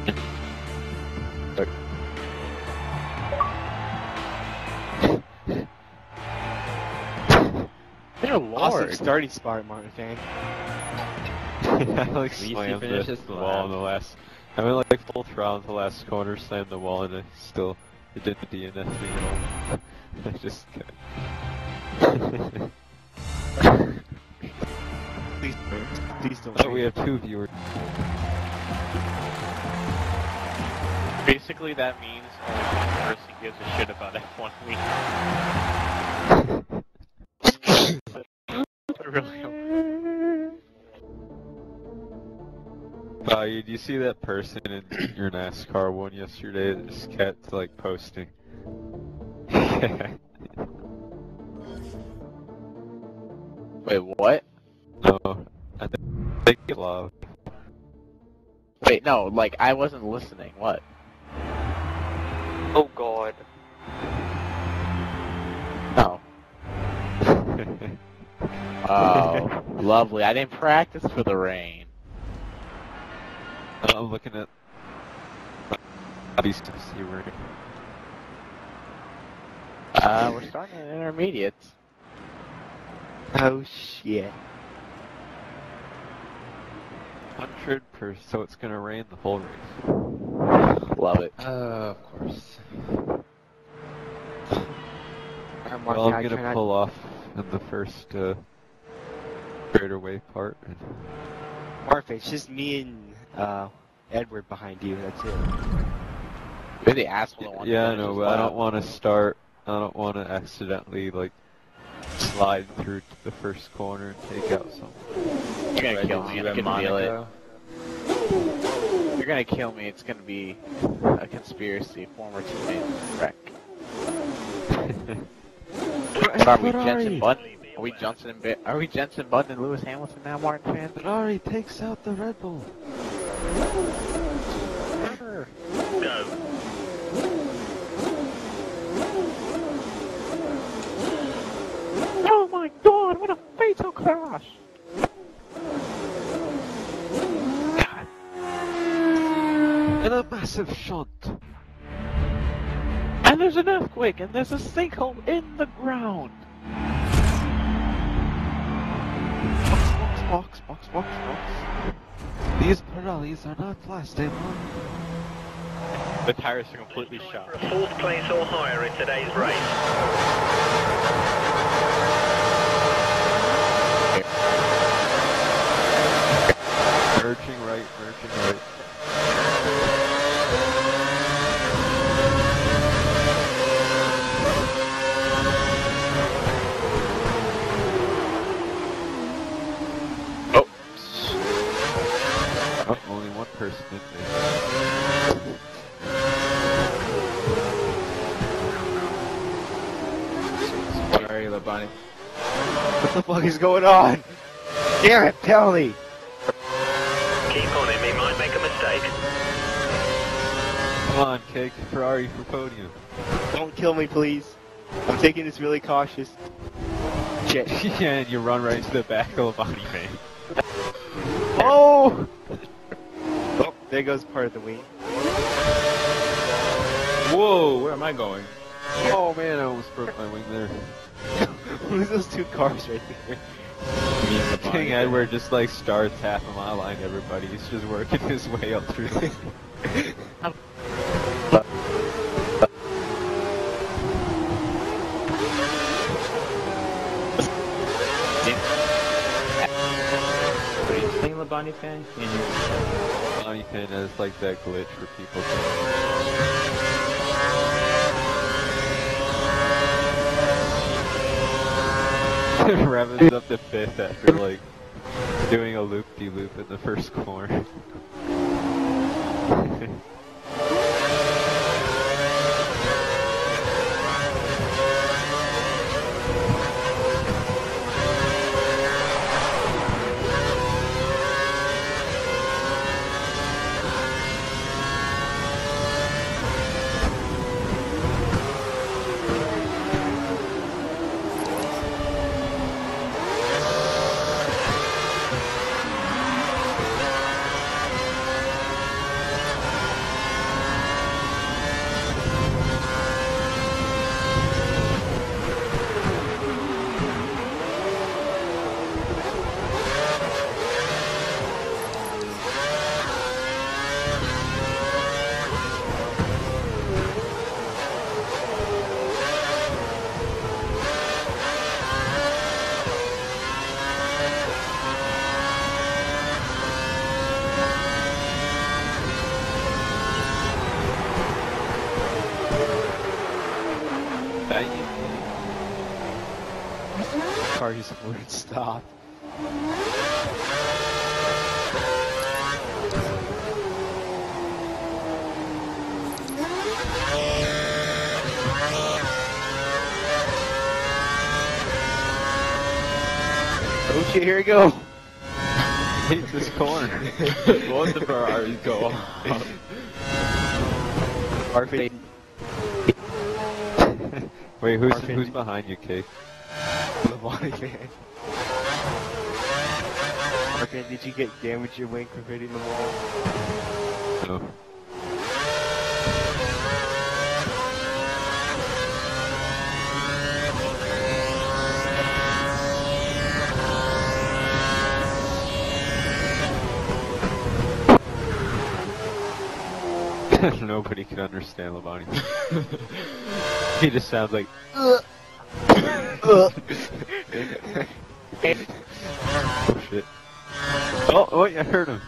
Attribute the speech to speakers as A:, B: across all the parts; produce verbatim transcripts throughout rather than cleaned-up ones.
A: Dear Lord.
B: Awesome starting spot, Martin fan.
C: I like slammed the, the wall in the last. I went like full throttle in the last corner, slammed the wall, and I still it didn't D N F me at all. I just kept.
B: Please, please don't.
C: Oh, we have two viewers.
A: Basically, that means only one person gives a shit about F one week. Really?
C: Uh, you, do you see that person in your NASCAR one yesterday that just kept like posting?
A: Wait, what?
C: No, I think it's loud.
A: Wait, no, like, I wasn't listening. What?
D: Oh god.
A: No. Oh, lovely. I didn't practice for the rain.
C: I'm looking at these to see where.
A: Uh, we're starting at intermediates.
B: Oh shit.
C: Hundred per, so it's gonna rain the whole race.
A: Love it.
D: Uh, of course.
B: Uh, Martin,
C: Well, I'm
B: I
C: gonna
B: cannot-
C: pull off in the first uh, straightaway part.
B: Martin, it's just me and uh, Edward behind you. That's it.
A: You're the asshole that wants
C: Yeah,
A: to
C: I know,
A: finish
C: but I
A: his
C: don't
A: lap.
C: want to start. I don't want to accidentally like slide through to the first corner and take out someone.
A: You're gonna kill me. I
D: You
A: can
D: and
A: feel it.
D: Monaco.
A: You're gonna kill me. It's gonna be a conspiracy. Former teammate wreck. What are we, Jensen Button? Are we Johnson and Bi- Are we Jensen Button and Lewis Hamilton now, Martin fan?
C: Ferrari takes out the Red Bull.
E: Go.
A: Oh my God! What a fatal crash! God.
C: And a massive shunt.
A: And there's an earthquake, and there's a sinkhole in the ground.
C: Box, box, box, box, box. These Pirellis are not plastic.
A: The tires are completely shot.
E: For a fourth place or higher in today's race.
C: Merging right, merging right.
A: Oh.
C: Oh, only one person in there.
D: Sorry, Labani.
B: What the fuck is going on? Damn it, penalty!
E: Keep on him, he might make a mistake.
C: Come on, Cake. Ferrari for podium.
B: Don't kill me, please. I'm taking this really cautious. Shit.
C: Yeah, and you run right into the back of the body, man.
B: Oh! Oh, there goes part of the wing.
D: Whoa, where am I going?
C: Oh man, I almost broke my wing there.
B: Who's those two cars right there?
D: Me and Labani.
C: King Edward just like starts half a mile line everybody. He's just working his way up through the
D: Are you playing Labani fan? Can you...
C: Bonnie pin has like that glitch where people revs up to fifth after like doing a loop-de-loop in the first corner.
B: car just wouldn't stop.
A: Oh shit, here we go.
C: Hate this corner.
D: Both the Ferraris go off.
B: Marvin.
C: Wait, who's
B: Marvin.
C: who's behind you, Kate?
B: Lavani fan. Marvin, did you get damage your wing from hitting the wall?
C: No. Nobody can understand Labani. He just sounds like. Uh, uh. Oh shit! Oh, oh! I heard him.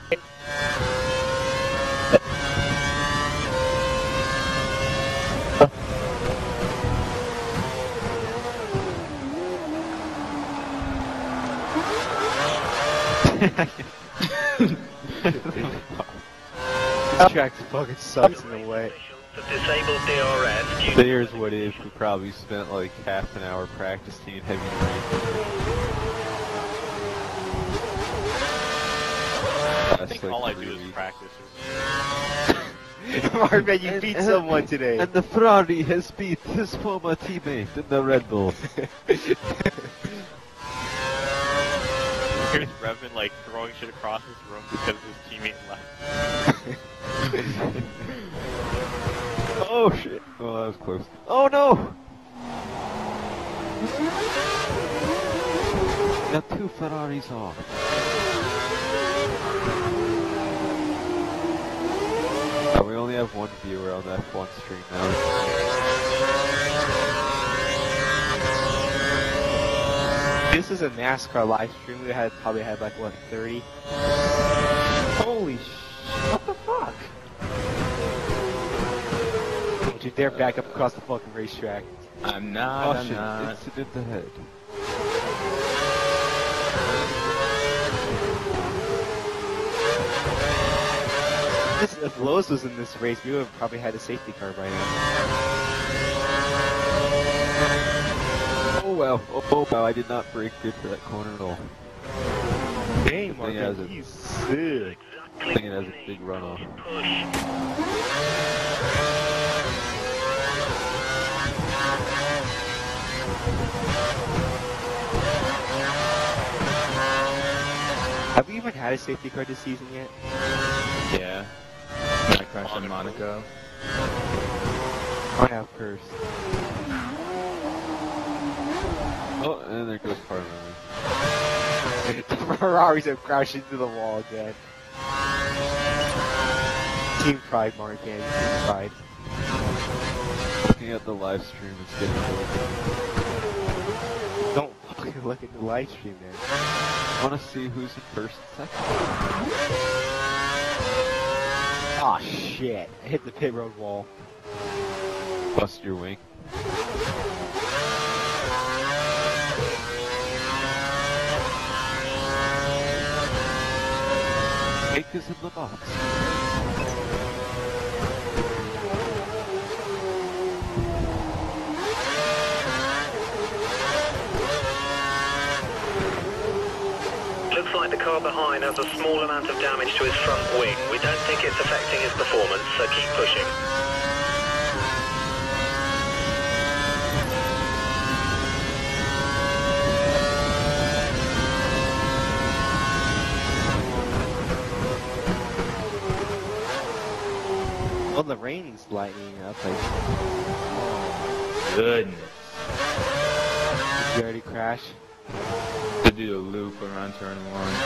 B: This track fucking sucks in the way.
E: The disabled D R S due
C: There's what if we probably spent like half an hour practicing heavy rain.
F: I think all I do is practice.
B: Marvin, you beat someone today.
C: And the Ferrari has beat his former teammate in the Red Bull.
F: Here's Revan like throwing shit across his room because his teammate left.
C: Oh shit! Oh, that was close. Oh no! Got two Ferraris off. Oh, we only have one viewer on the F one stream now.
B: This is a NASCAR live stream. We had probably had like what thirty. Holy sh! What the fuck? Don't you dare back up across the fucking racetrack.
D: I'm not,
C: Oh
D: I'm
C: shit,
D: not.
C: incident ahead.
B: This, if Lowe's was in this race, we would have probably had a safety car by now.
C: Oh wow, oh, oh wow, I did not break good for that corner at all.
B: Dang,
C: Thing has
B: Marvin,
C: a-
B: he's sick.
C: I think it has a big runoff.
B: Have we even had a safety car this season yet?
D: Yeah. I crashed in Monaco.
B: I have cursed.
C: Oh, and there goes part of
B: The Ferraris have crashed into the wall again. Team pride, Mark, yeah, team pride.
C: Looking at the live stream, it's getting really good.
B: Don't fucking look at the live stream, man.
C: I want to see who's in first and second.
B: Aw, shit. I hit the pit road wall.
C: Bust your wing. Cake is in the box.
E: Looks like the car behind has a small amount of damage to his front wing. We don't think it's affecting his performance, so keep pushing.
B: Well, the rain's lightening up. Like,
D: Goodness.
B: did you already crash?
D: To do a loop around turn one.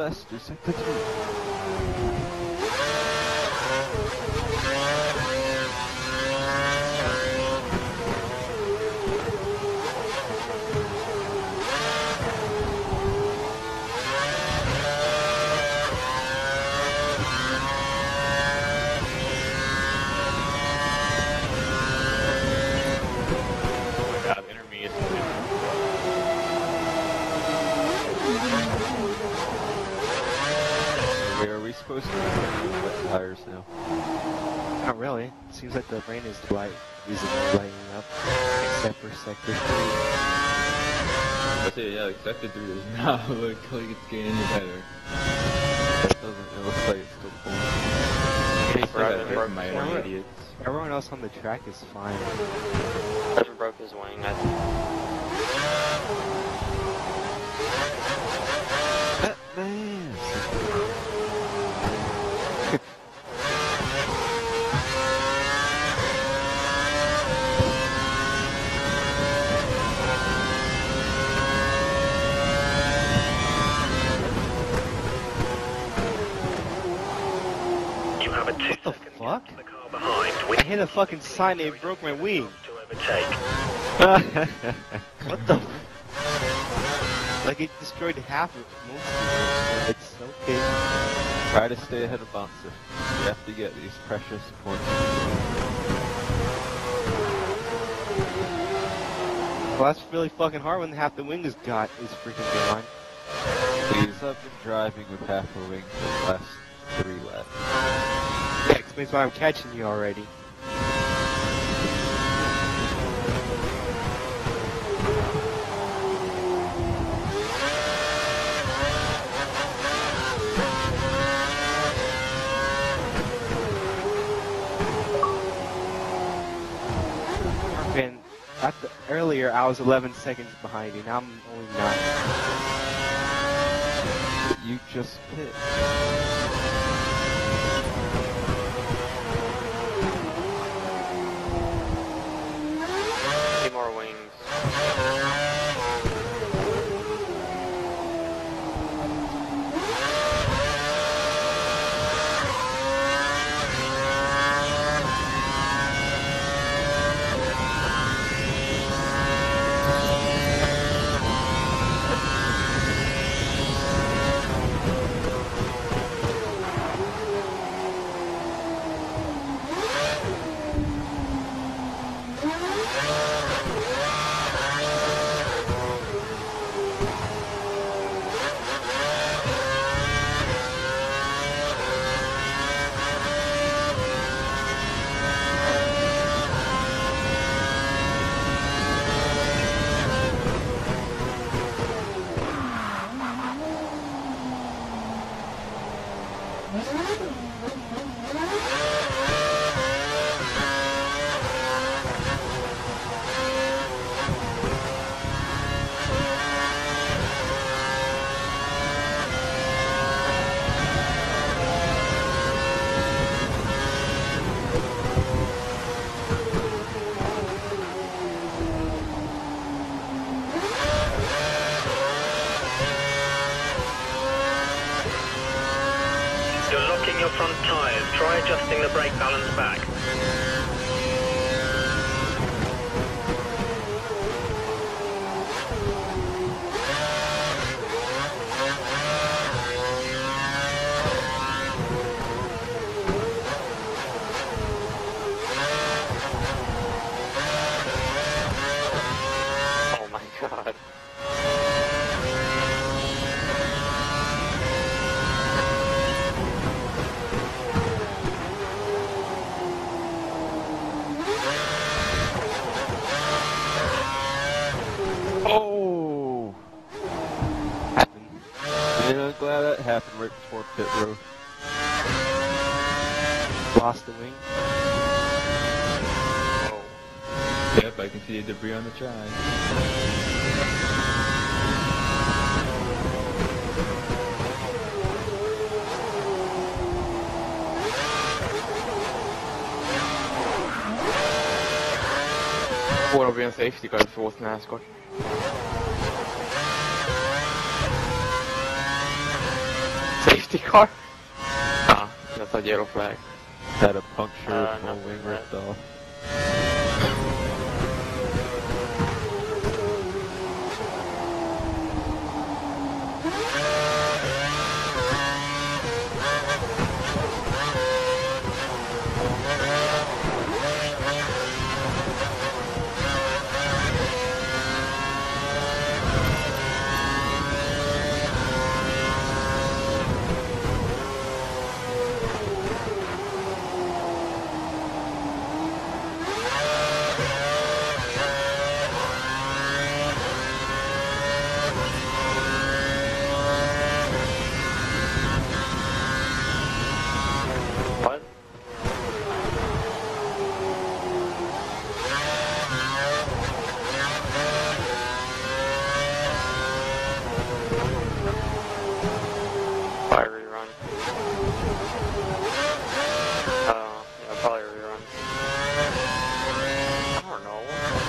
C: west to sector two. Supposed to be wet tires now.
B: Not really. Seems like the rain is light, visibly lighting up, except for sector three.
D: I say, yeah, like sector three does not look like it's getting any better.
C: It doesn't. It looks like it's still pulling.
D: Right, broke my own idiots.
B: Everyone else on the track is fine.
G: Hasn't broke his wing, I think.
C: That man.
B: What the fuck? I hit a fucking sign and it broke my wing. What the? Like it destroyed half of most of it. It's okay.
C: Try to stay ahead of Bonser. You have to get these precious points.
B: Well, that's really fucking hard when half the wing is got is freaking gone.
C: Please, I've been driving with half a wing for the last three laps.
B: Yeah, explains why I'm catching you already. Been at the earlier I was eleven seconds behind you. Now I'm only nine.
C: You just pit.
G: More wings. Your front tyres. Try adjusting the brake balance back. Oh my god.
C: Oh! Happened. Yeah, I'm glad that happened right before pit road.
B: Lost the wing.
G: Oh.
D: Yep, I can see the debris on the track.
F: Får vi en safety car för oss NASCAR.
B: safety car?
D: Ah, that's a yellow flag.
C: Had a puncture,
D: Uh,
C: full
D: nothing
C: wing
D: red.
C: ripped off.
D: What? Probably rerun. Uh, yeah, probably rerun. I don't know.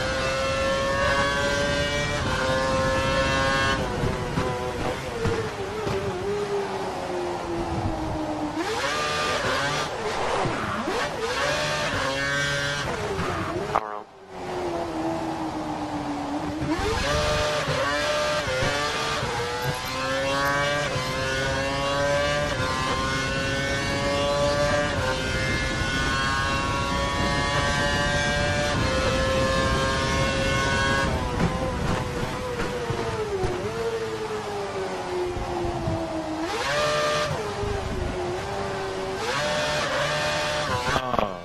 D: I don't know.
C: Oh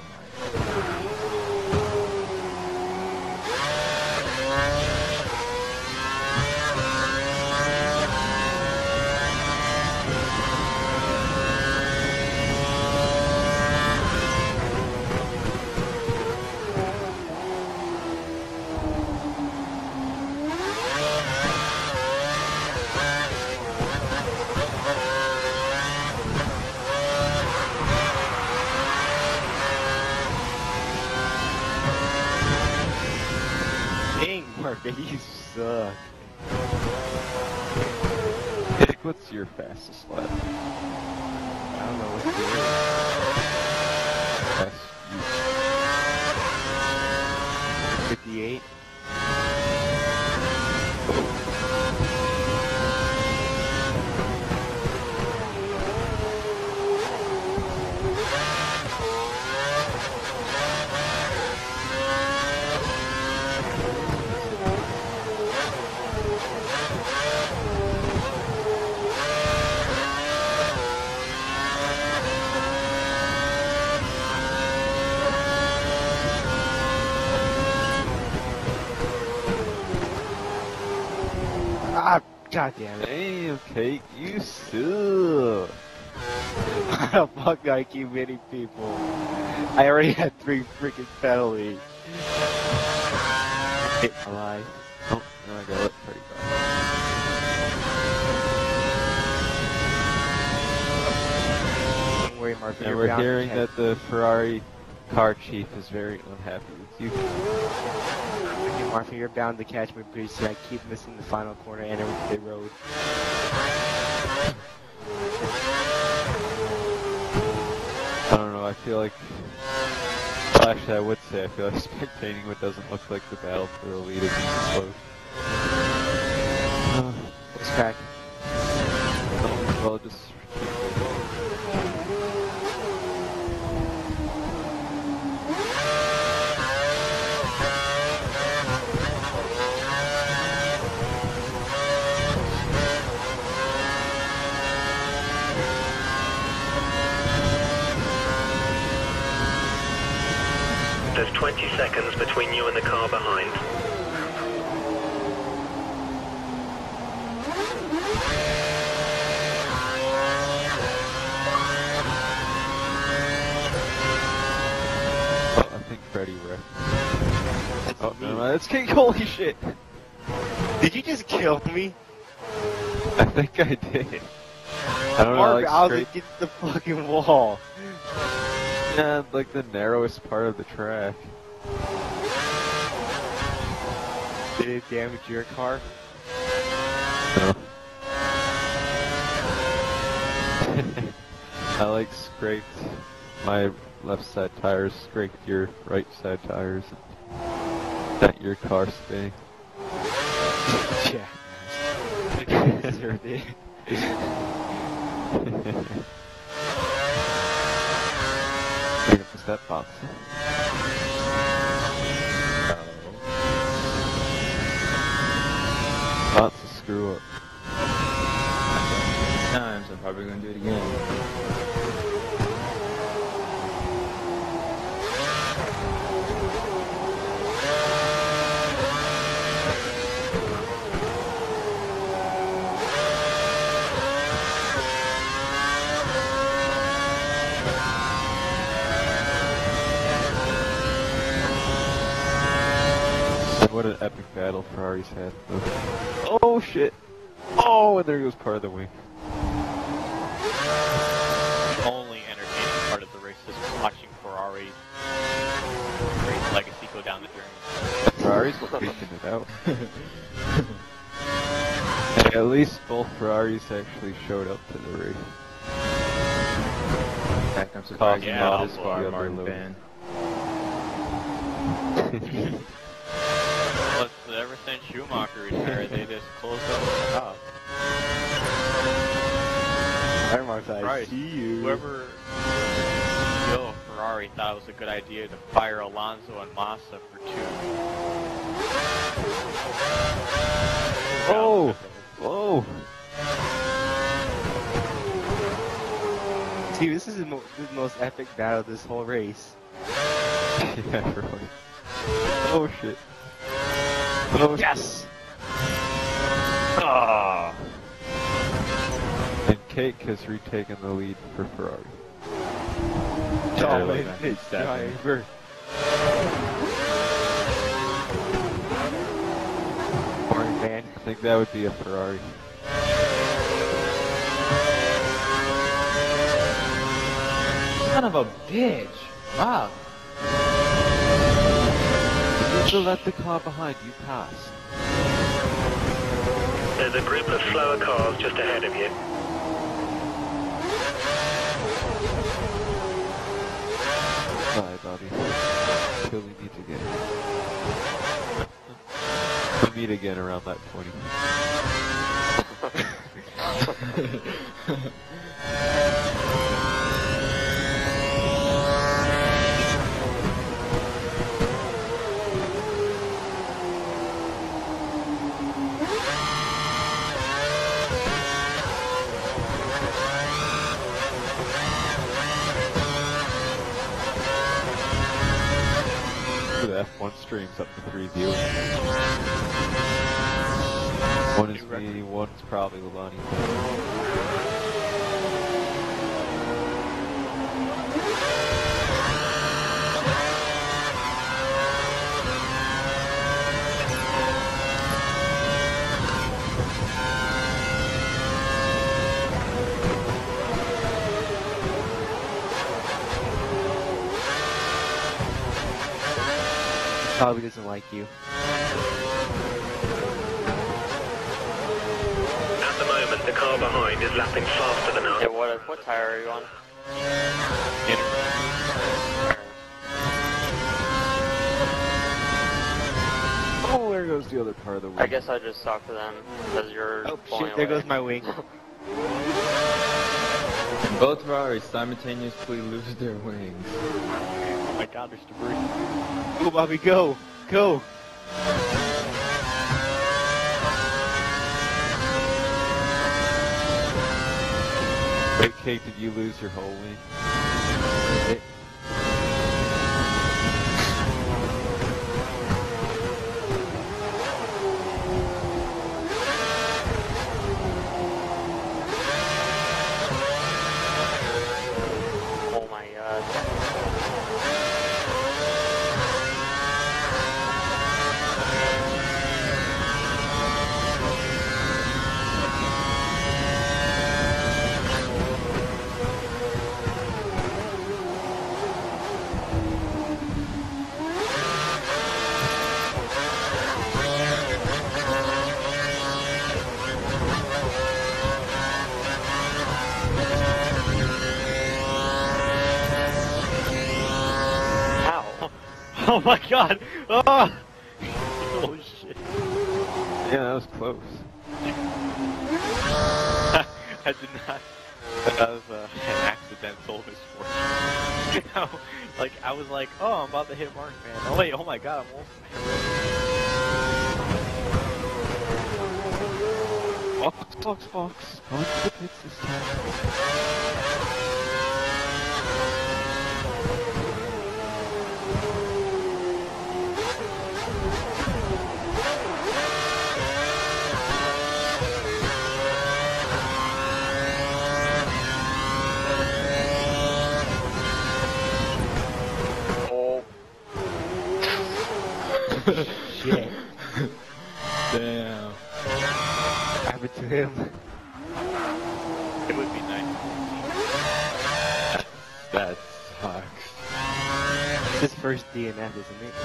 B: Dang, Mark, you suck.
C: Nick, what's your fastest lap?
B: I don't know what's good.
C: Fast you.
B: fifty-eight? Ah, god damn it.
C: Damn, Cake, you suck.
B: Why the fuck do I keep hitting people? I already had three freaking penalties. Hit my life.
C: Oh, no, I got it pretty bad.
B: Don't worry, Mark.
C: And
B: you're
C: we're
B: bound to
C: hearing
B: catch-
C: that the Ferrari car chief is very unhappy with you.
B: Okay, Martha, you're bound to catch me pretty soon. I keep missing the final corner and every the road.
C: I don't know, I feel like... Well, actually, I would say I feel like spectating what doesn't look like the battle for the lead is close.
B: What's crack?
C: Well, just...
E: There's twenty seconds between you and the car behind.
C: Oh, I think Freddy wrecked. Oh, never mind, it's King, holy shit!
B: Did you just kill me?
C: I think I did. I don't know,
B: Mark,
C: like
B: I was
C: straight...
B: against the fucking wall.
C: Yeah, like the narrowest part of the track.
B: Did it damage your car?
C: No. I like scraped my left side tires, scraped your right side tires, and sent your car spinning.
B: Yeah. Deserved it.
C: You're gonna miss that box. Lots of screw up.
D: Times, I'm probably gonna do it again.
C: What an epic battle Ferrari's had. Oh shit! Oh, and there goes part of the wing.
F: The only entertaining part of the race is watching Ferrari's race legacy go down the journey.
C: Ferrari's faking it out. Hey, at least both Ferraris actually showed up to the race.
D: Heck, I'm surprised you
F: Yeah,
D: got
F: I'll
D: this
F: go
D: far,
C: the other
D: Martin
C: load.
D: fan.
F: But ever since Schumacher retired, they just closed up the top.
B: Alright, Mark, I
F: Right.
B: see you.
F: Whoever Yo Ferrari thought it was a good idea to fire Alonso and Massa for two.
C: Oh! Whoa!
B: See, this is the, mo this is the most epic battle of this whole race.
C: Yeah, really. Oh shit. Oh
B: Yes!
C: Ah! And Cake has retaken the lead for Ferrari.
B: Oh,
D: like
B: man,
D: that.
B: it's driver. Martin fan.
C: I think that would be a Ferrari.
D: Son of a bitch! Wow.
C: You still left the car behind, you passed.
E: There's a group of slower cars just ahead of you.
C: Bye, Bobby. Till we meet again. We'll meet again around that twenty. The F one streams up to three viewers. One is me, one's probably Labani.
B: Probably doesn't like you.
E: At the moment, the car behind is lapping faster than us.
H: Yeah, what, what tire are you on?
C: Oh, there goes the other part of the wing.
H: I guess I just talked to them because you're
B: Oh
H: pulling
B: shit, there
H: away.
B: goes my wing.
D: Both Ferraris simultaneously lose their wings.
F: Oh my god, there's debris.
B: Go, Bobby, go! Go!
C: Wait, Cake, did you lose your whole wing?
H: Oh my god.
F: Oh my god! Oh! Holy shit.
C: Yeah, that was close.
F: I did not. That was uh, an accidental misfortune. You know, like I was like, oh, I'm about to hit Mark, man. Oh wait, oh my god, I'm almost.
C: Fox, Fox, Fox. Going to the pits this time.
D: Shit. Damn.
B: Have it to him.
F: It would be nice.
C: That sucks.
B: His first D N F, isn't it?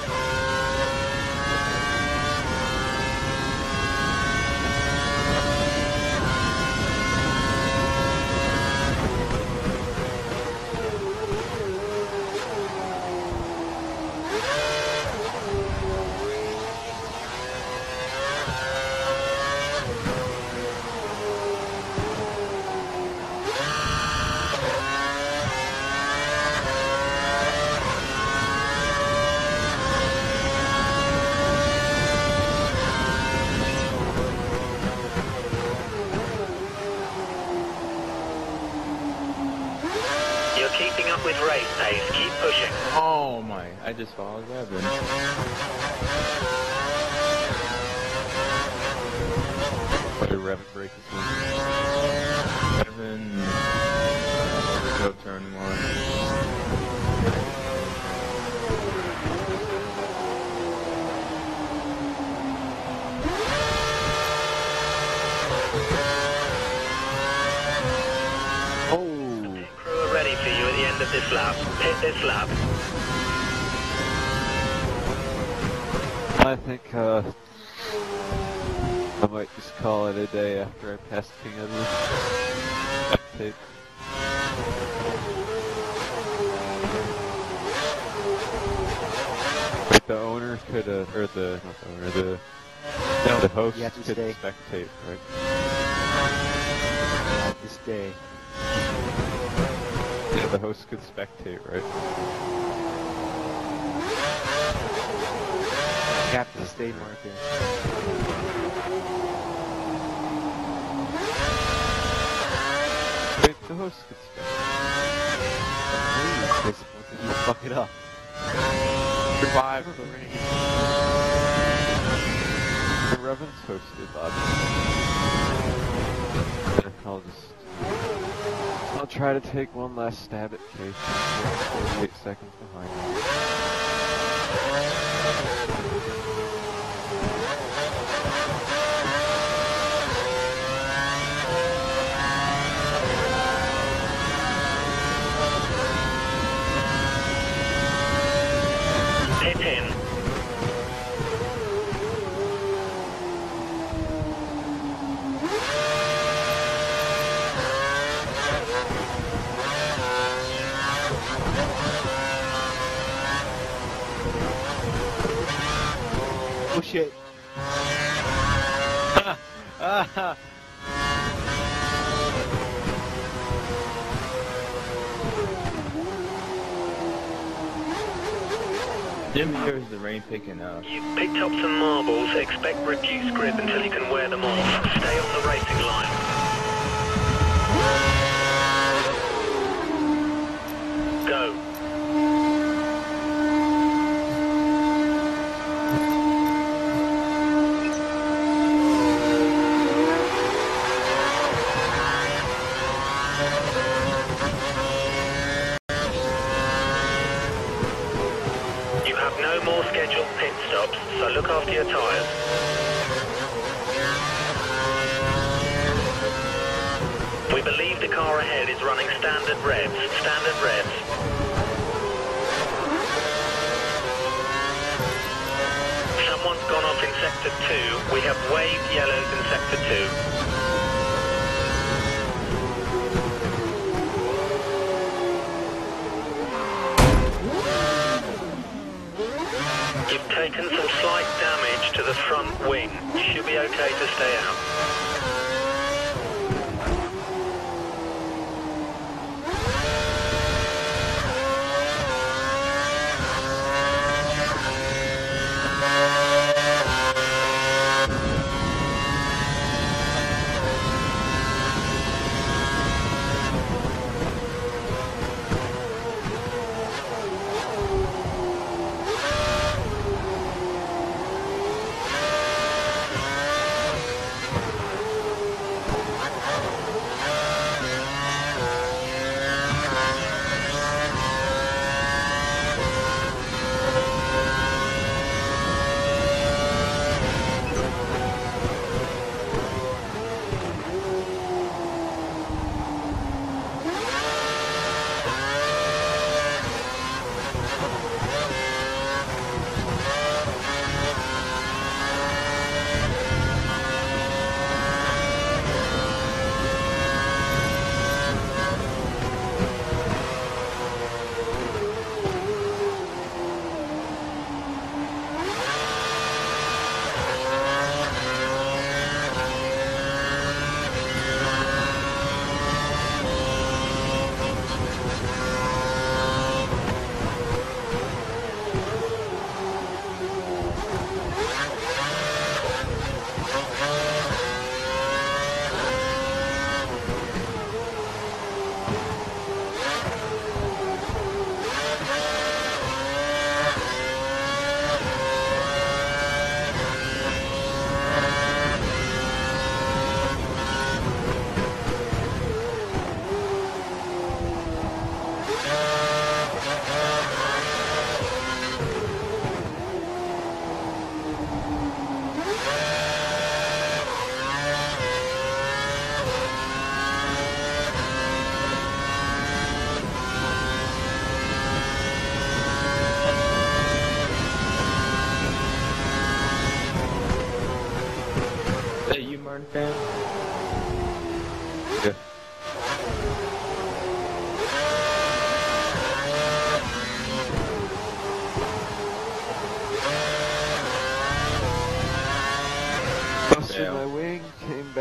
E: You're keeping up with race pace. Keep pushing.
D: Oh my, I just followed Revan.
C: What did Revan break his wing?
D: Revan, go turn one.
E: Crew are ready for you at the end of this lap. Hit this lap.
C: I think, uh... I might just call it a day after I pass King of the tape. Wait, the owner could, uh, or the, not the owner, the, no, the host
B: You have to
C: could
B: stay.
C: spectate, right?
B: Have to stay.
C: Yeah, the host could spectate, right?
B: You have to stay, Marcus.
C: Wait, the host could spectate.
B: Please, they're supposed to just fuck it up.
F: Survive the race.
C: The Revan's hosted, obviously. I'll just... I'll try to take one last stab at Case. forty-eight seconds behind.
E: Hit in.
B: Oh shit.
D: Jim, here's the rain picking up.
E: You've picked up some marbles. Expect reduced grip until you can wear them off. Stay on the racing line. Go. You have no more scheduled pit stops, so look after your tyres. We believe the car ahead is running standard revs. Standard revs. Someone's gone off in sector two. We have waved yellows in sector two.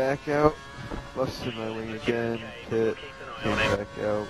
C: back out. Busted my wing again. Pit. Came back out.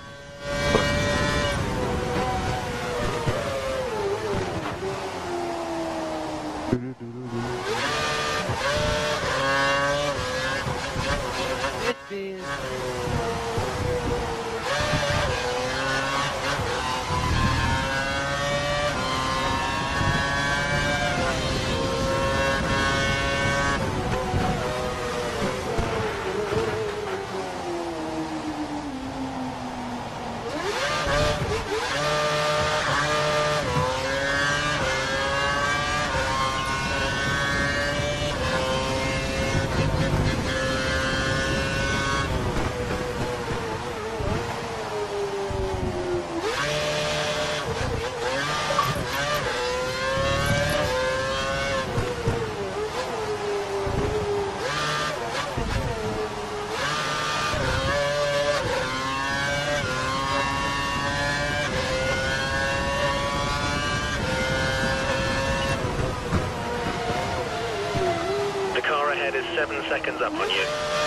E: Is seven seconds up on you.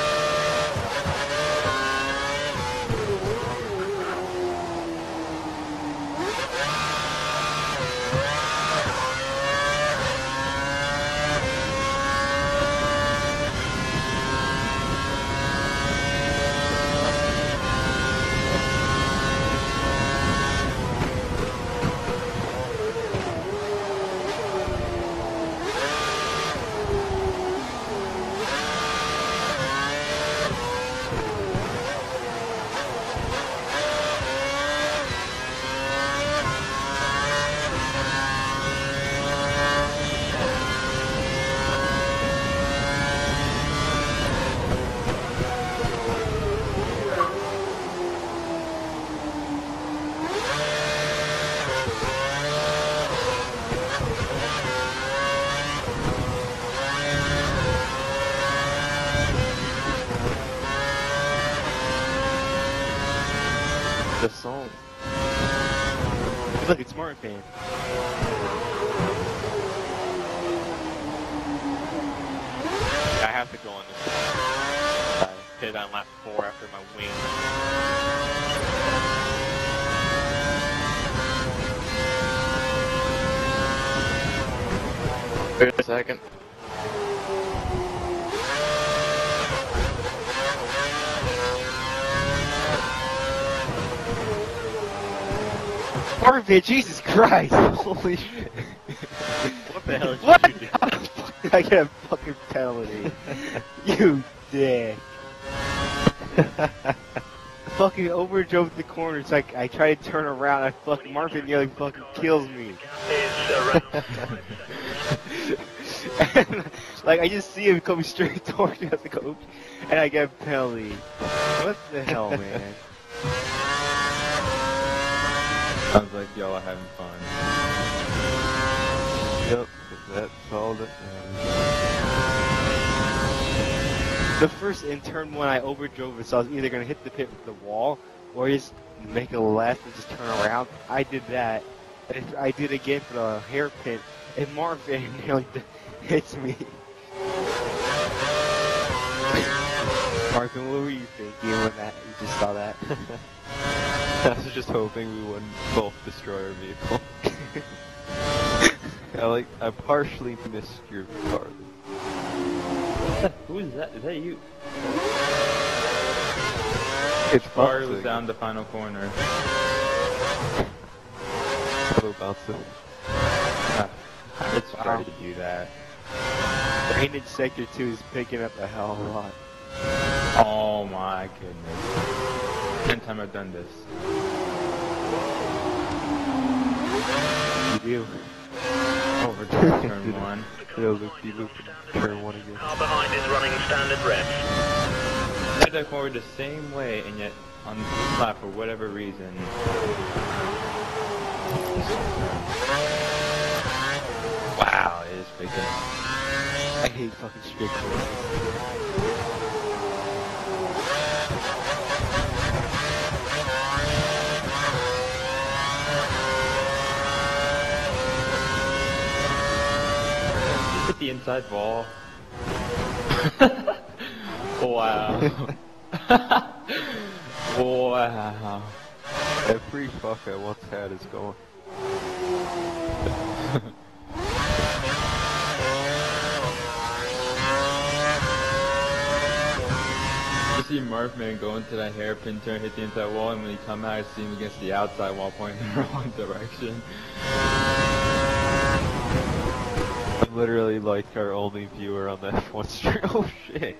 B: The song. Look, it's Martin Fan.
F: I have to go on this uh, pit on lap four after my wing.
B: Wait a second. Marvin, Jesus Christ! Holy shit!
F: What the hell did
B: What?
F: you do?
B: How the fuck did I get a fucking penalty? You dick! Fucking overdrove the corner. It's like I try to turn around. I fucking Marvin nearly fucking kills me. And, like I just see him coming straight towards me as I go, and I get a penalty. What the hell, man?
D: Sounds like y'all are having fun.
C: Yep, that's all that matters.
B: The first in turn one I overdrove it, so I was either gonna hit the pit with the wall or just make a left and just turn around. I did that. And I did again for the hairpin, and Marvin nearly hits me. Marvin, what were you thinking when that you just saw that?
C: I was just hoping we wouldn't both destroy our vehicle. I like, I partially missed your car.
D: Who is that? Is that you?
C: It's
D: Car was
C: bouncing.
D: down the final corner.
C: Hello, bouncer.
D: It's hard to do that.
B: Drainage Sector two is picking up a hell of a lot.
D: Oh my goodness. Tenth time I've done this.
B: You do.
D: Over turn, turn one.
C: Yeah, loopy loop, turn one again.
E: Car behind is running standard reps.
D: I took forward the same way, and yet on this lap, for whatever reason. Wow, it is freaking.
B: I hate fucking straight courses.
D: Hit the inside wall. Wow. Wow.
C: Every fuck I once had is gone.
D: You see Marvman go into that hairpin turn, hit the inside wall, and when he come out, I see him against the outside wall pointing in the wrong direction.
C: I'm literally like our only viewer on that F one stream. Oh shit.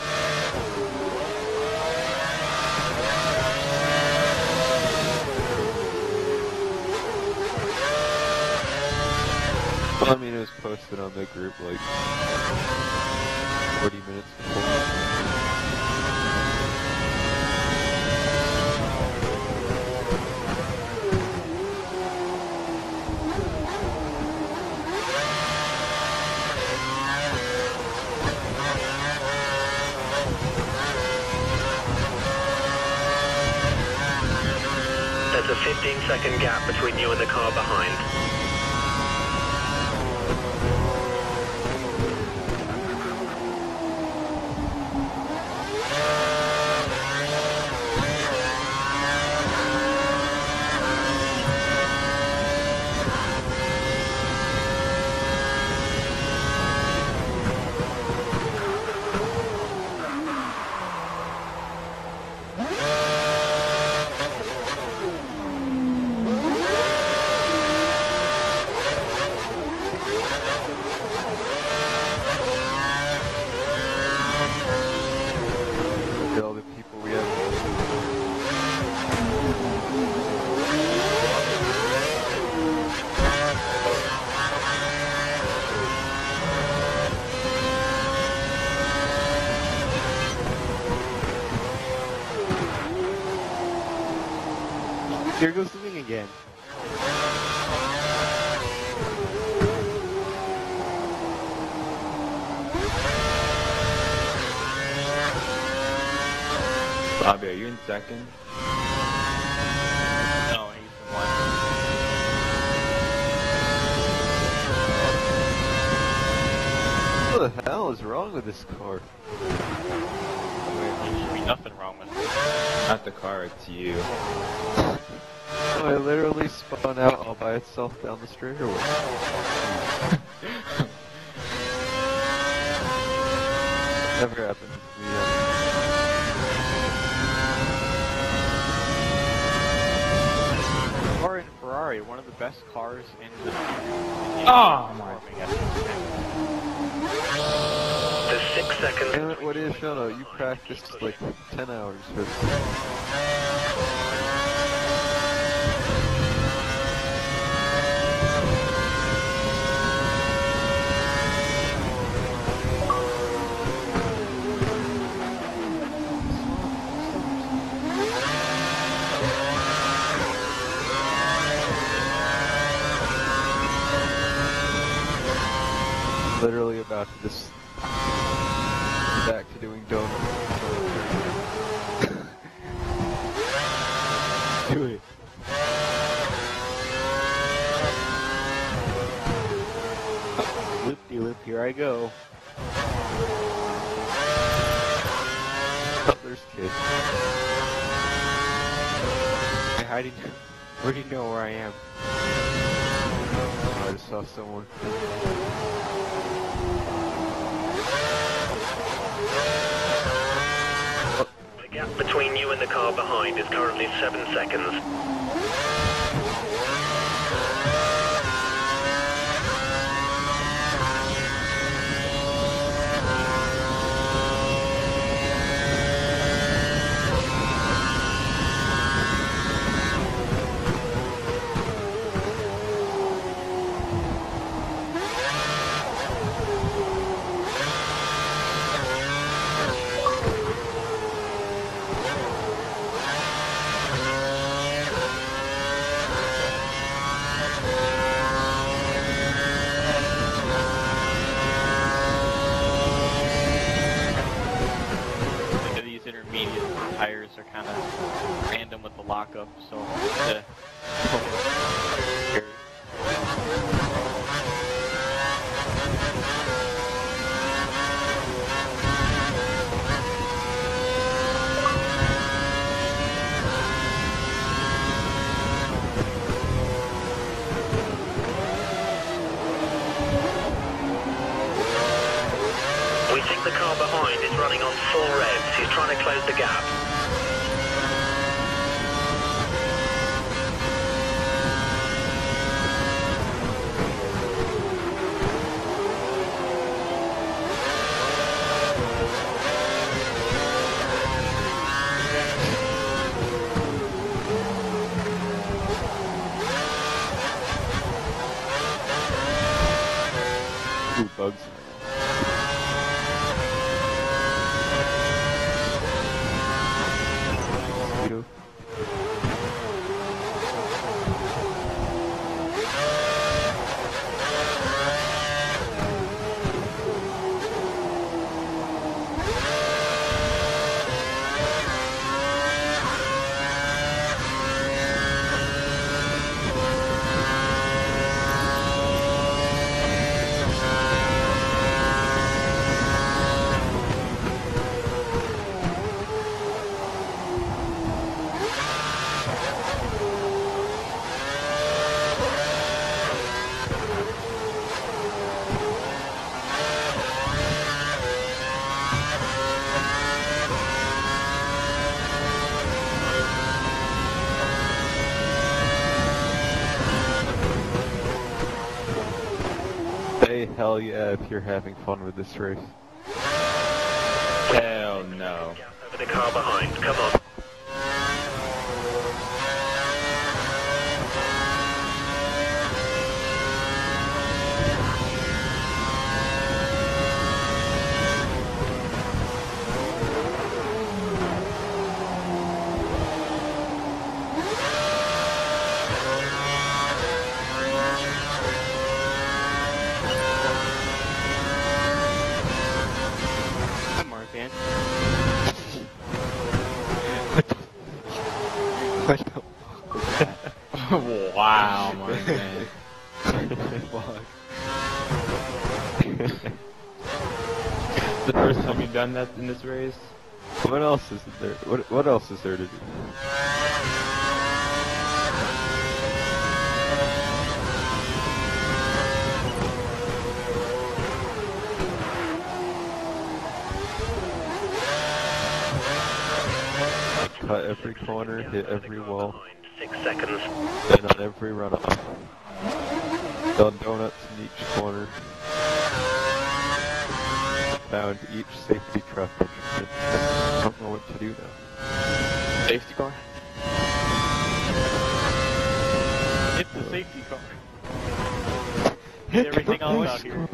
C: I mean, it was posted on the group like forty minutes before.
E: There's a fifteen second gap between you and the car behind.
C: All the people we have.
B: Here goes the wing again.
D: Bobby, are you in second?
F: No, he's in one.
C: What the hell is wrong with this car?
F: There should be nothing wrong with it.
D: Not the car, it's you.
C: Oh, it literally spun out all by itself down the straightaway. Never happened to me yet.
A: Or in Ferrari, one of the best cars in the
D: Oh my.
E: There's six seconds.
C: Damn it, what is Shono? You practiced like ten hours for this. Literally about to just back to doing donuts.
B: Do it. Loop-de-loop, here I go.
C: Oh, there's kids.
B: Hey, how do you, where do you know where I am?
C: Oh, I just saw someone.
E: The gap between you and the car behind is currently seven seconds.
F: tires are kind of random with the lockup, so the
E: trying to close the gap.
C: Ooh, bugs. Mosquito. Hey, hell yeah, if you're having fun with this race.
D: Hell no.
E: Over the car behind, come on.
B: Come on, man.
C: What the
D: Wow, my man.
C: fuck?
D: The first time you've done that in this race?
C: What else is there? What what else is there to do? Cut every corner, hit every wall,
E: Six seconds.
C: and on every runoff. Done donuts in each corner. Found each safety truck entrance. I don't know what to do now.
A: Safety car? Hit the safety car. Hit everything else out here.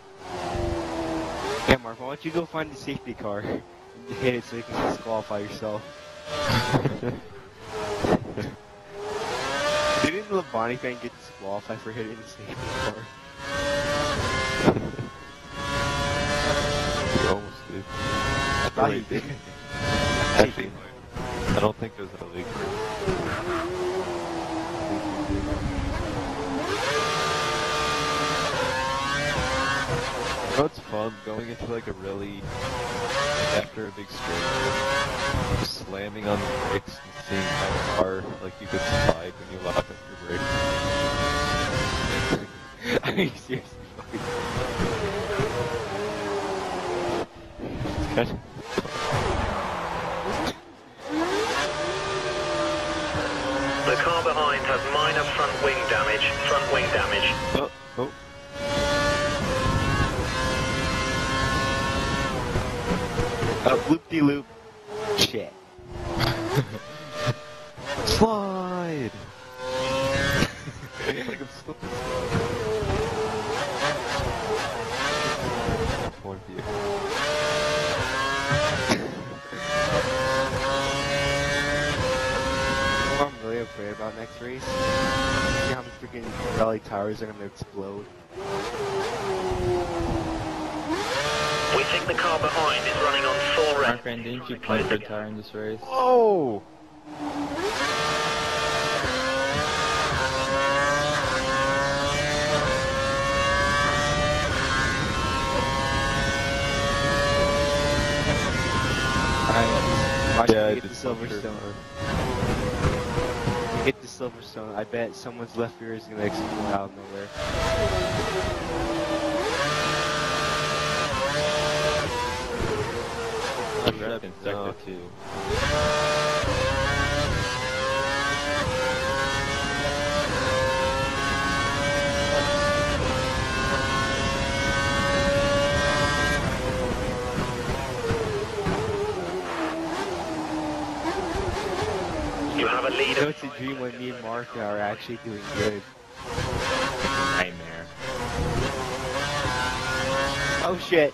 B: Yeah, Mark, why don't you go find the safety car and hit it so you can disqualify yourself? Didn't the Labonte fan get disqualified for hitting the safety car?
C: You almost did.
B: I thought he did.
C: Actually, I don't think it was an illegal race. You know it's fun going into like a really, after a big straight, just slamming on the brakes and seeing how far like you could slide when you lock up your brakes.
B: Are you serious?
C: It's kind of
E: The car behind has minor front wing damage. Front wing damage.
C: oh, oh.
B: Uh, loop-de-loop. Shit.
C: Slide! Like I'm slipping. F one vehicle.
B: What I'm really afraid about next race? See how many freaking rally tires are gonna explode.
E: We think the car behind is running on full
D: My
E: rev.
D: friend, didn't you play for tire in this race?
C: Whoa!
B: Alright, watch
C: Yeah,
B: me
C: I
B: get
C: did
B: the
C: Silverstone.
B: Silverstone. Get the Silverstone. I bet someone's left ear is gonna explode out of nowhere.
D: I'd rather up in sector
C: No.
D: two.
E: You have a lead
B: You know,
E: of
B: it's a dream when me and Mark are actually doing good.
D: Nightmare.
B: Oh shit!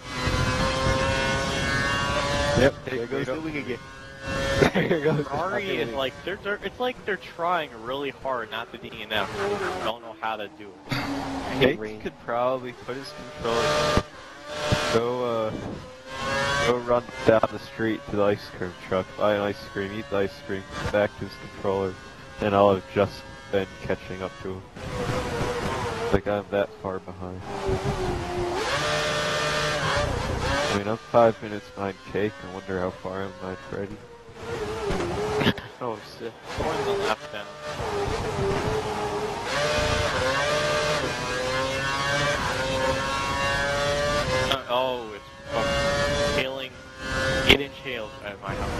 C: Yep,
B: There goes the wing again.
A: There
B: There goes the
A: Ferrari
B: fucking
A: is
B: wing.
A: like they're, they're it's like they're trying really hard not to D N F. They don't know how to do it.
B: I hate
C: Jake
B: rain.
C: could probably put his controller. Go, uh, go run down the street to the ice cream truck, buy an ice cream, eat the ice cream, come back to his controller, and I'll have just been catching up to him. Like I'm that far behind. I mean, I'm five minutes behind Cake. I wonder how far I'm behind Freddy.
B: Oh shit.
A: Going the left down. Uh, oh, it's fucking hailing, eight inch hail at my house.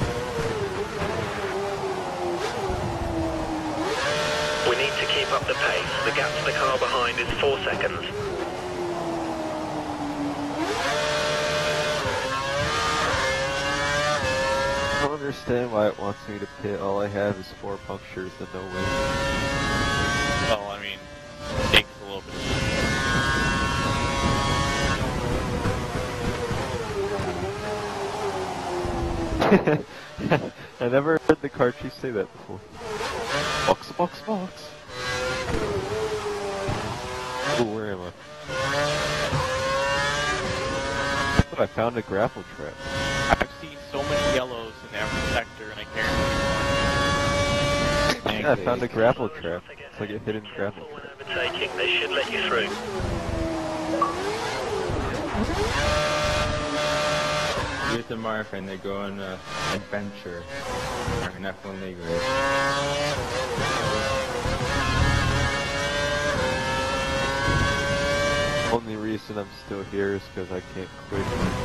E: We need to keep up the pace. The gap to the car behind is four seconds.
C: I don't understand why it wants me to pit. All I have is four punctures and no win.
A: Well, I mean, it takes a little bit of
C: I never heard the car chief say that before. Box, box, box. Oh, where am I? Oh, I found a grapple trap.
A: I've seen so many yellows in every sector, and I can't.
C: Yeah, I found a grapple trap. It's like a hidden grapple
E: When
C: trap.
E: overtaking, they should let you through.
D: Here's the Marf and they go on an adventure. Or an F one league race.
C: Only reason I'm still here is because I can't quit.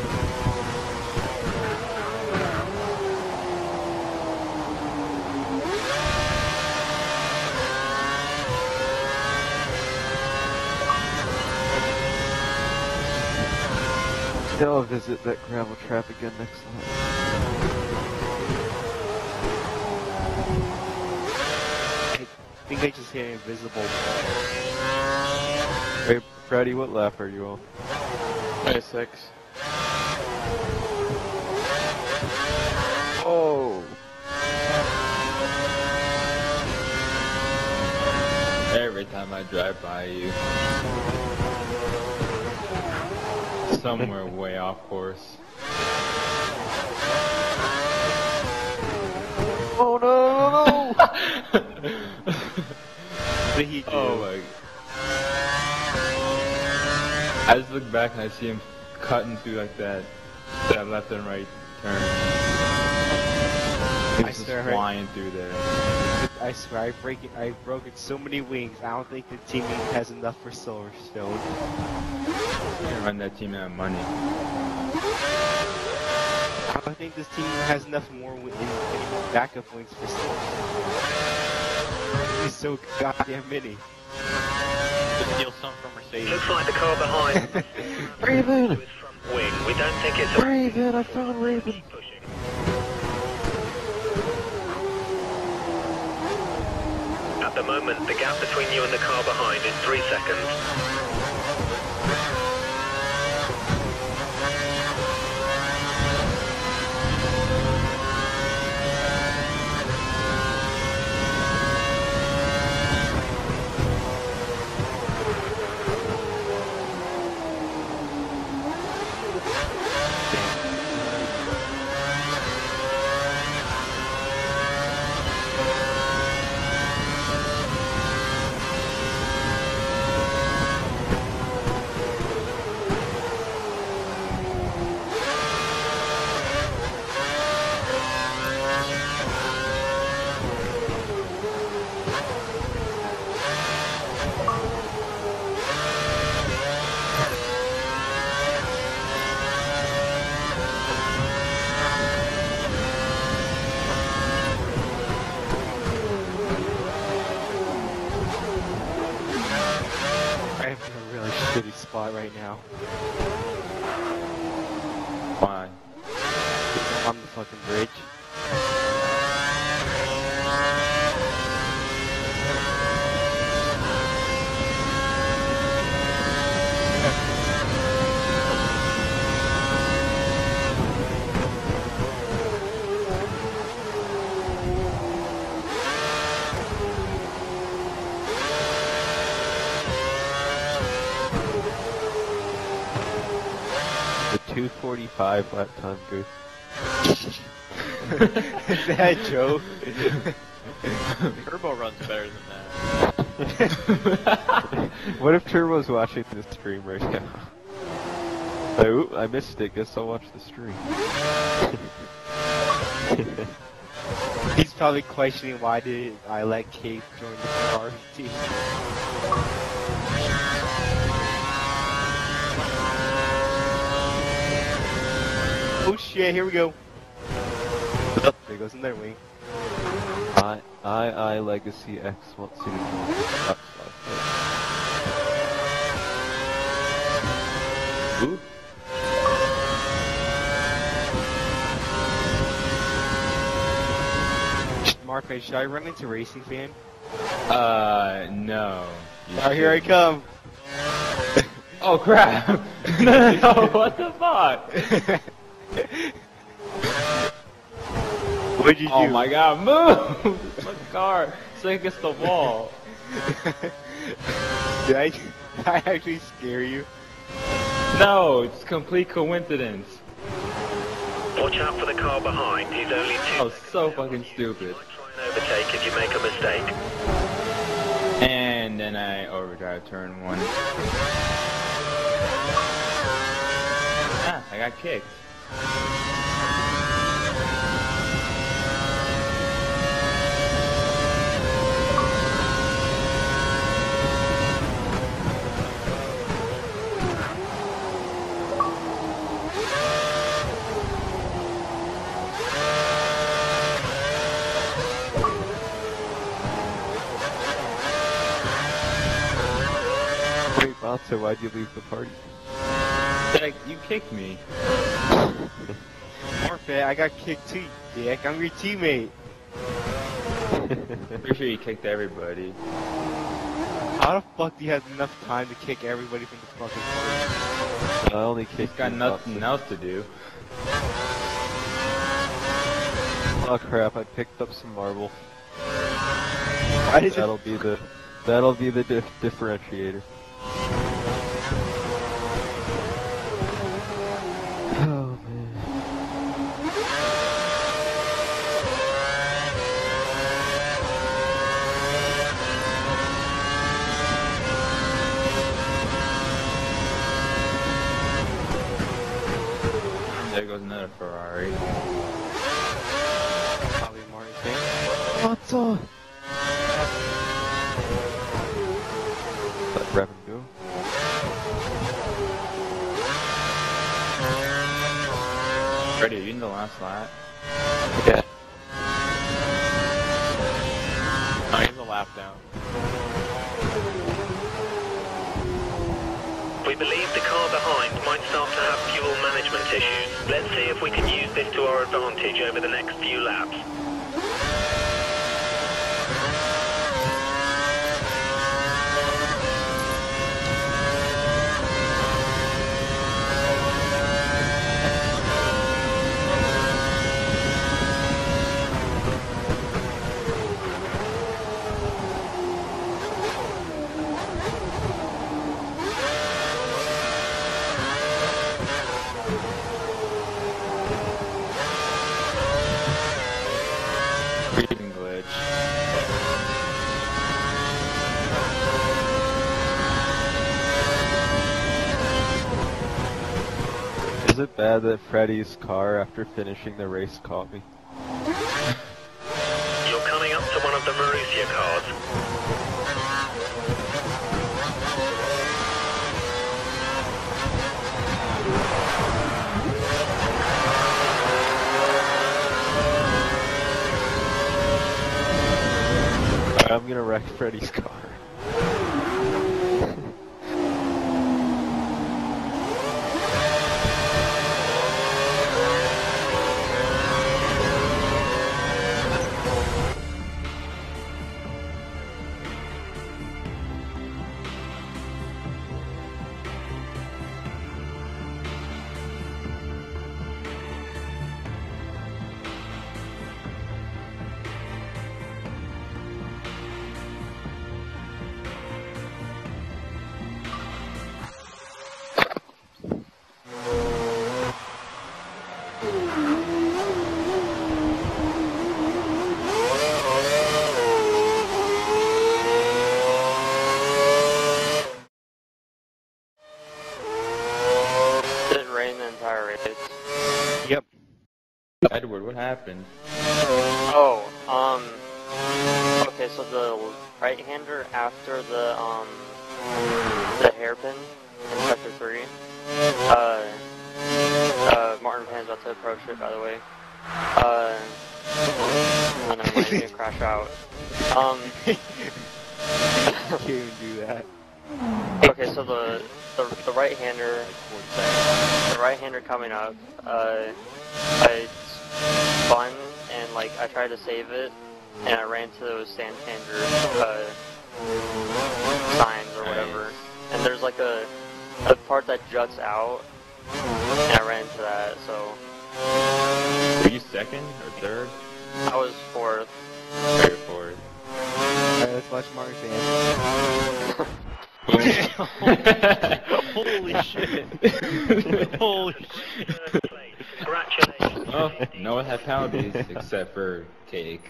C: Yeah, I'll visit that gravel trap again next time.
B: I think I just hit an invisible wall.
C: Hey, Freddy, what lap are you on?
A: twenty-six.
C: Oh!
D: Every time I drive by you. Somewhere way off course.
C: Oh no, no, no!
B: What did he do?
D: Oh my. I just look back and I see him cutting through like that, that left and right turn. He
B: I
D: was just
B: swear I-
D: flying through there.
B: I swear, I break it. I've broken so many wings. I don't think the team has enough for Silverstone.
D: You can run that team out of money.
B: I don't think this team has enough more wi- any any more backup wings for Silverstone. He's so goddamn many.
A: To steal some from Mercedes.
E: Looks like the car behind
C: Raven!
E: is front wing. We don't think it's a
C: Raven! I found Raven!
E: keep pushing. At the moment, the gap between you and the car behind is three seconds.
B: spot right now.
D: Why?
B: I'm on the fucking bridge.
C: two forty-five lap time, Goose.
B: Is that a joke?
F: Turbo runs better than that.
C: What if Turbo's watching this stream right now? I, oop, I missed it. Guess I'll watch the stream.
B: He's probably questioning why did I let Kate join the Ferrari team. Oh shit, here we go. There goes another wing.
C: I, I, I, Legacy X wants you to join the top slide.
D: Ooh.
B: Mark, should I run into Racing Fan?
D: Uh, no. You
B: Oh, here I
D: shouldn't.
B: come.
D: Oh crap! No, no, no, what the fuck?
B: What'd you do?
D: Oh my god, move! My car, so against the wall.
B: Did I, did I actually scare you?
D: No, it's complete coincidence.
E: Watch out for the car behind. He's only two
D: Oh,
E: seconds
D: so
E: out.
D: fucking stupid.
E: Try and overtake if you make a mistake.
D: And then I overdrive turn one. Ah, I got kicked.
C: Wait, Monster, why'd you leave the party?
D: Like, you kicked me.
B: Morphe, I got kicked too, dick. I'm your teammate.
D: Pretty sure you kicked everybody.
B: How the fuck do you have enough time to kick everybody from the fucking party?
C: I only
D: He's
C: kicked
D: got
C: you,
D: nothing
C: Monster.
D: else to do.
C: Oh crap! I picked up some marble.
B: Why does
C: That'll
B: it...
C: be the that'll be the dif differentiator. Oh man.
D: There goes another Ferrari.
B: Probably Martin.
C: What's up? Let Revan go.
D: Ready, are you in the last lap?
C: Yeah.
F: Oh, he's a lap down.
E: We believe the car behind might start to have fuel management issues. Let's see if we can use this to our advantage over the next few laps.
D: Freezing glitch.
C: Is it bad that Freddy's car, after finishing the race, caught me?
E: You're coming up to one of the Marussia cars.
C: Alright, I'm gonna wreck Freddy's car.
D: Edward, what happened?
H: Oh, um, okay, so the right-hander after the, um, the hairpin in Sector three, uh, uh, Martin Pan's about to approach it, by the way, uh, and I'm going to crash out. Um,
B: Can't even do that.
H: okay, so the, the, the right-hander, the right-hander coming up, uh, I spun and like I tried to save it, and I ran to those Santander uh, signs or whatever. And there's like a a part that juts out, and I ran into that. So
D: Were you second or third?
H: I was fourth.
D: Third or fourth?
B: Alright, let's watch Martin Fan.
F: Holy shit. Holy shit.
E: Congratulations.
D: Oh, no one had penalties except for Cake.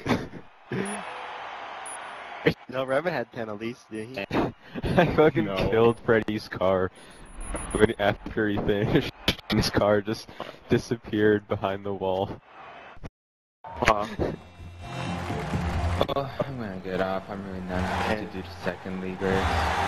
B: No, Revan had penalties, did he?
C: I fucking
D: No.
C: killed Freddy's car when- after he finished. And his car just disappeared behind the wall.
F: Wow.
D: Oh, I'm gonna get off. I'm really not going to do the second league race.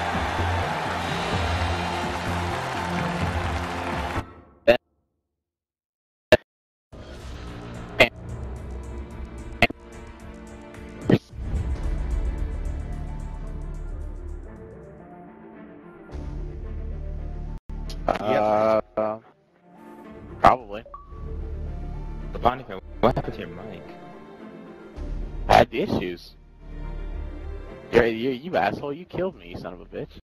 A: Uh, uh, probably.
D: Bonnie, what happened to your mic?
A: I had issues. You're, you you asshole, you killed me, you son of a bitch.